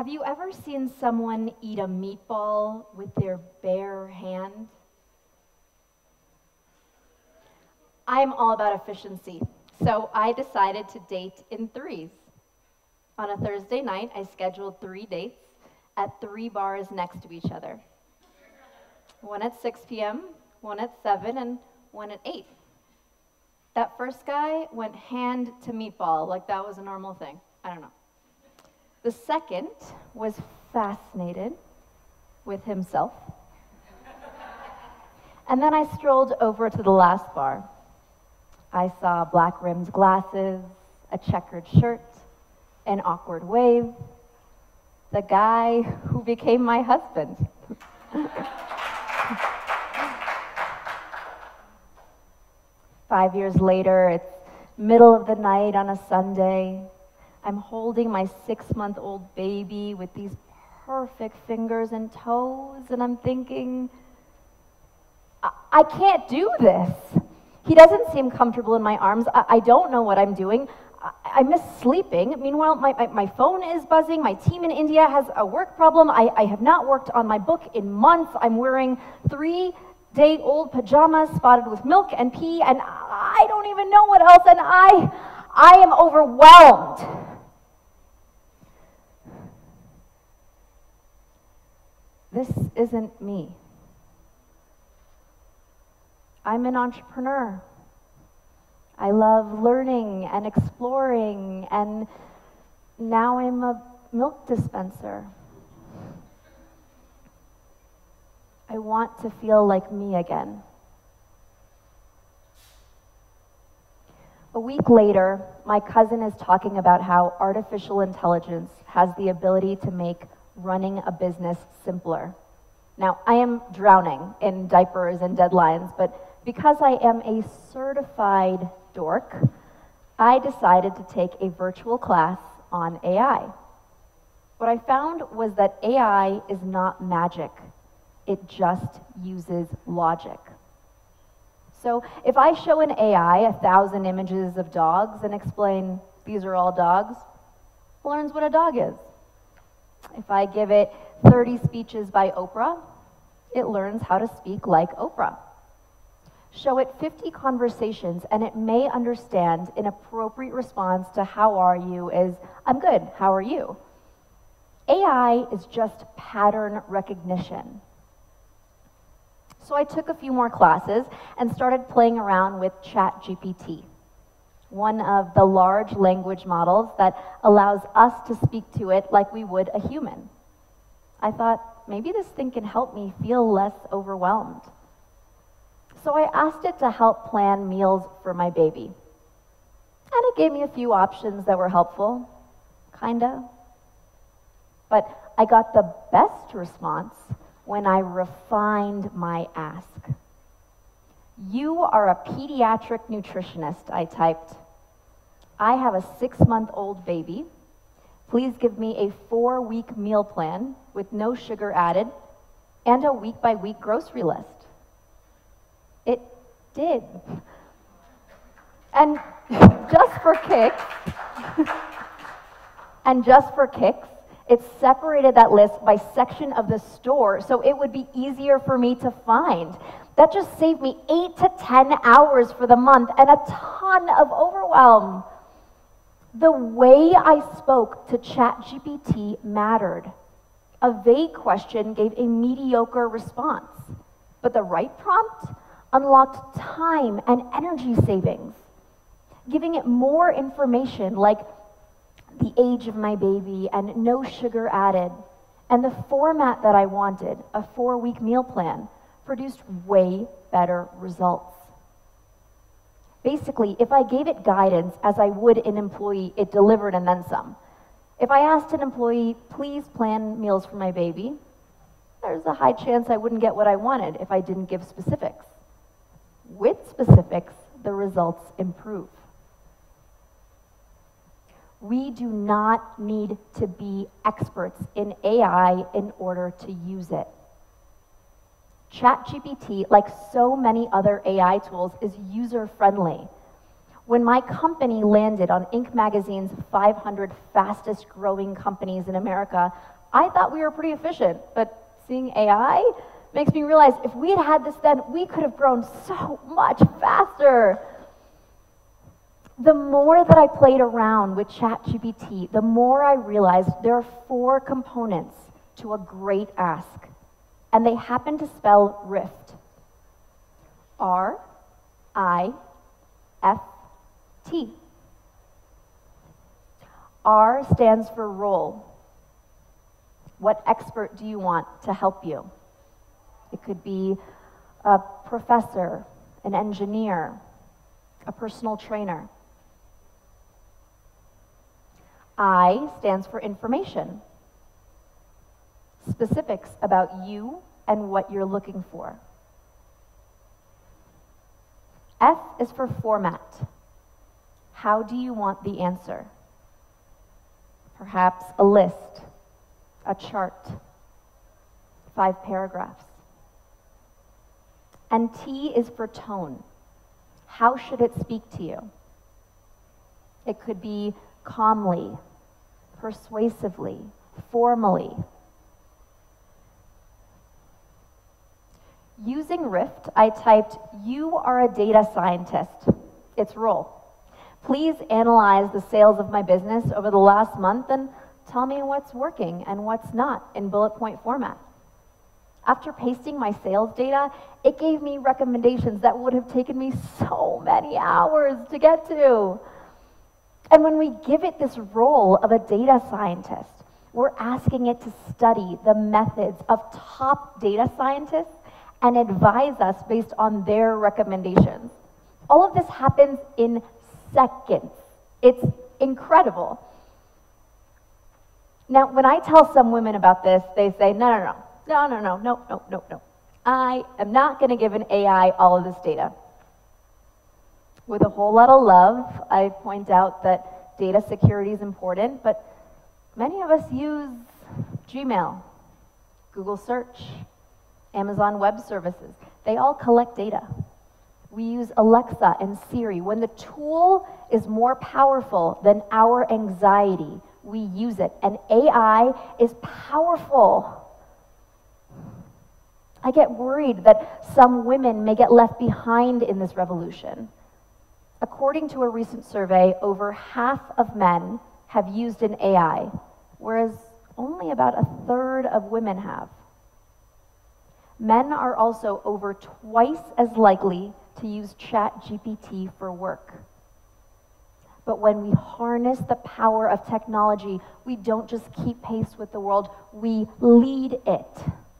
Have you ever seen someone eat a meatball with their bare hand? I'm all about efficiency, so I decided to date in threes. On a Thursday night, I scheduled 3 dates at 3 bars next to each other. One at 6 p.m., one at 7, and one at 8. That first guy went hand to meatball like that was a normal thing. I don't know. The second was fascinated with himself. And then I strolled over to the last bar. I saw black-rimmed glasses, a checkered shirt, an awkward wave. The guy who became my husband. 5 years later, it's middle of the night on a Sunday. I'm holding my 6-month-old baby with these perfect fingers and toes, and I'm thinking, I can't do this. He doesn't seem comfortable in my arms. I don't know what I'm doing. I miss sleeping. Meanwhile, my phone is buzzing. My team in India has a work problem. I have not worked on my book in months. I'm wearing 3-day-old pajamas spotted with milk and pee, and I don't even know what else, and I am overwhelmed. This isn't me. I'm an entrepreneur. I love learning and exploring, and now I'm a milk dispenser. I want to feel like me again. A week later, my cousin is talking about how artificial intelligence has the ability to make running a business simpler. Now, I am drowning in diapers and deadlines, but because I am a certified dork, I decided to take a virtual class on AI. What I found was that AI is not magic. It just uses logic. So if I show an AI 1,000 images of dogs and explain, these are all dogs, it learns what a dog is. If I give it 30 speeches by Oprah, it learns how to speak like Oprah. Show it 50 conversations, and it may understand an appropriate response to how are you is, I'm good, how are you? AI is just pattern recognition. So I took a few more classes and started playing around with ChatGPT, one of the large language models that allows us to speak to it like we would a human. I thought, maybe this thing can help me feel less overwhelmed. So I asked it to help plan meals for my baby. And it gave me a few options that were helpful, kinda. But I got the best response when I refined my ask. You are a pediatric nutritionist, I typed. I have a 6-month-old baby. Please give me a 4-week meal plan with no sugar added and a week-by-week grocery list. It did. And just for kicks, it separated that list by section of the store so it would be easier for me to find. That just saved me 8 to 10 hours for the month and a ton of overwhelm. The way I spoke to ChatGPT mattered. A vague question gave a mediocre response, but the right prompt unlocked time and energy savings. Giving it more information like the age of my baby and no sugar added, and the format that I wanted, a 4-week meal plan, produced way better results. Basically, if I gave it guidance as I would an employee, it delivered and then some. If I asked an employee, please plan meals for my baby, there's a high chance I wouldn't get what I wanted if I didn't give specifics. With specifics, the results improve. We do not need to be experts in AI in order to use it. ChatGPT, like so many other AI tools, is user-friendly. When my company landed on Inc. magazine's 500 fastest growing companies in America, I thought we were pretty efficient, but seeing AI makes me realize if we had had this then, we could have grown so much faster. The more that I played around with ChatGPT, the more I realized there are 4 components to a great ask, and they happen to spell RIFT. R-I-F-T. R stands for role. What expert do you want to help you? It could be a professor, an engineer, a personal trainer. I stands for information. Specifics about you and what you're looking for. F is for format. How do you want the answer? Perhaps a list, a chart, 5 paragraphs. And T is for tone. How should it speak to you? It could be calmly, persuasively, formally. Using Rift, I typed, "You are a data scientist." Its role. Please analyze the sales of my business over the last month and tell me what's working and what's not in bullet point format. After pasting my sales data, it gave me recommendations that would have taken me so many hours to get to. And when we give it this role of a data scientist, we're asking it to study the methods of top data scientists and advise us based on their recommendations. All of this happens in seconds. It's incredible. Now, when I tell some women about this, they say, no. I am not going to give an AI all of this data. With a whole lot of love, I point out that data security is important, but many of us use Gmail, Google Search, Amazon Web Services. They all collect data. We use Alexa and Siri. When the tool is more powerful than our anxiety, we use it. And AI is powerful. I get worried that some women may get left behind in this revolution. According to a recent survey, over half of men have used an AI, whereas only about a third of women have. Men are also over twice as likely to use ChatGPT for work. But when we harness the power of technology, we don't just keep pace with the world, we lead it.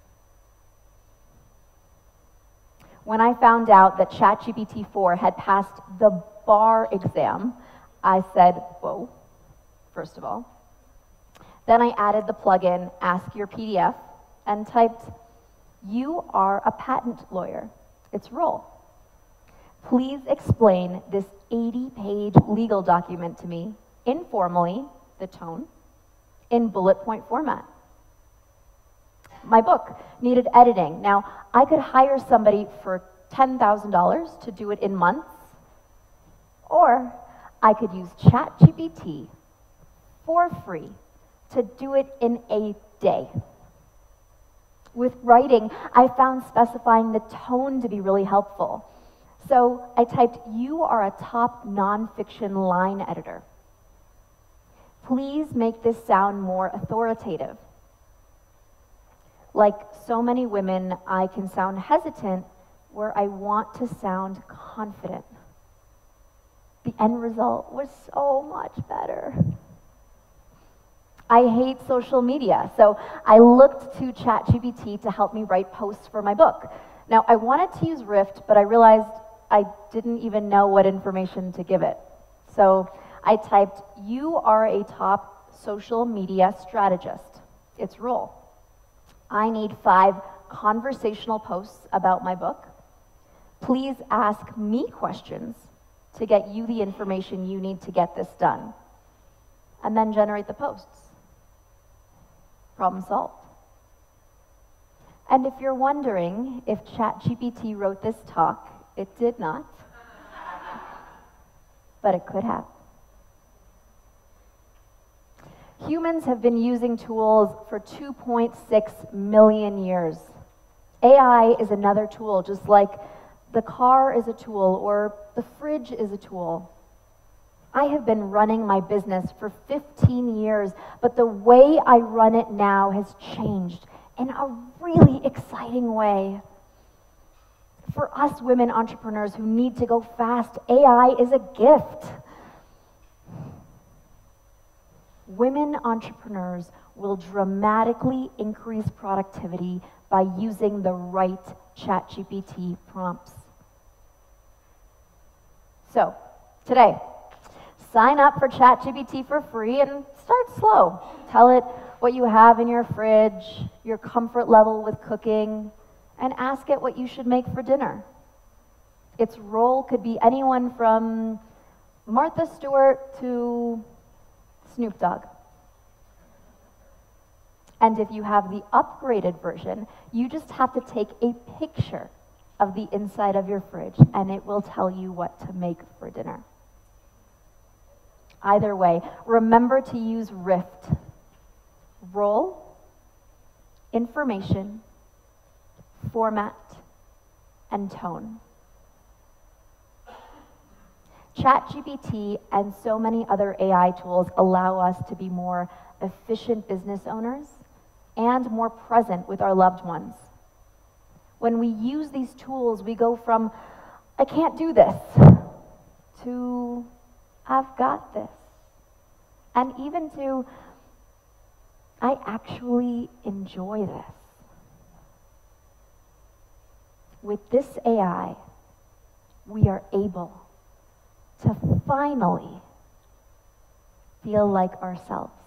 When I found out that ChatGPT 4 had passed the bar exam, I said, whoa, first of all. Then I added the plugin, Ask Your PDF, and typed, "You are a patent lawyer." Its role. Please explain this 80-page legal document to me, informally, the tone, in bullet point format. My book needed editing. Now, I could hire somebody for $10,000 to do it in months, or I could use ChatGPT for free to do it in a day. With writing, I found specifying the tone to be really helpful. So I typed, "You are a top nonfiction line editor. Please make this sound more authoritative." Like so many women, I can sound hesitant where I want to sound confident. The end result was so much better. I hate social media, so I looked to ChatGPT to help me write posts for my book. Now, I wanted to use Rift, but I realized I didn't even know what information to give it. So I typed, "You are a top social media strategist." Its role. I need 5 conversational posts about my book. Please ask me questions to get you the information you need to get this done. And then generate the posts. Problem solved. And if you're wondering if ChatGPT wrote this talk, it did not. but it could have. Humans have been using tools for 2.6 million years. AI is another tool, just like the car is a tool or the fridge is a tool. I have been running my business for 15 years, but the way I run it now has changed in a really exciting way. For us women entrepreneurs who need to go fast, AI is a gift. Women entrepreneurs will dramatically increase productivity by using the right ChatGPT prompts. So, today, sign up for ChatGPT for free and start slow. Tell it what you have in your fridge, your comfort level with cooking, and ask it what you should make for dinner. Its role could be anyone from Martha Stewart to Snoop Dogg. And if you have the upgraded version, you just have to take a picture of the inside of your fridge and it will tell you what to make for dinner. Either way, remember to use Rift. Role, information, format, and tone. ChatGPT and so many other AI tools allow us to be more efficient business owners and more present with our loved ones. When we use these tools, we go from, I can't do this, to, I've got this. And even to, I actually enjoy this. With this AI, we are able to finally feel like ourselves.